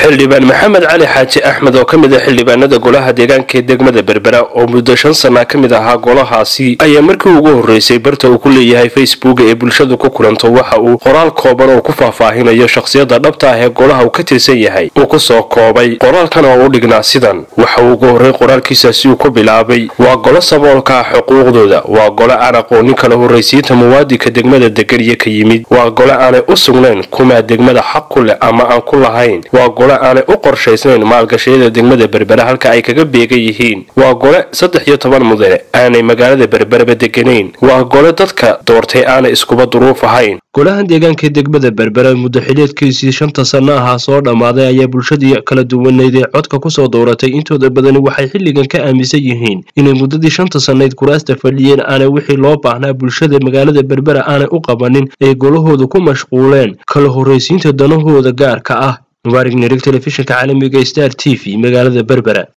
xildhibaan maxamed cali xaaji axmed oo kamid ah xildhibaanada golaha deegaanka ee degmada berbera oo muddo 5 sano kamid ahaa golahaasi ayaa markii ugu horeysay barta uu ku leeyahay Facebook ee bulshadu ku kulanto waxa uu qoraal kooban oo ku faahfaahinayo shakhsiyada dhabta ah ee golaha uu ka tirsan yahay oo ku soo koobay qoraalkan oo u dhignaa sidan waxa uu ugu horeey qoraalkiisa si uu ku bilaabay waa golo saboolka xuquuqdooda waa golo aan aqoonin kala horeysiinta muwaadinka degmada degariye ka yimid waa golo aan u sugnayn kuma degmada xaq u leh ama aan ku lahayn waa golo aanay u qorshaysnayn maalgashiyada degmada berbera halka ay kaga beegan yihiin waa gole 13 mudane aanay magaalada berberba deganayn waa gole dadka doortay aanay iskuba duruuf ahayn golahan deegaanka degmada berbera muddo xileedkiisii 5 sano ah soo dhamaaday ayaa bulshadii kala duwaneed ee codka ku soo dooratay intooda badan waxay xilligan ka aaminsan yihiin inay muddadii 5 sanayd kuraasta fadhiyeen aanay wixii loo baahnaa bulshada magaalada berbera aanay u qabanin ee golahooda ku mashquuleen kala horeysiinta danahooda gaarka ah مبارك نريك تلفزيون كعالمي Star TV مقالة بربرة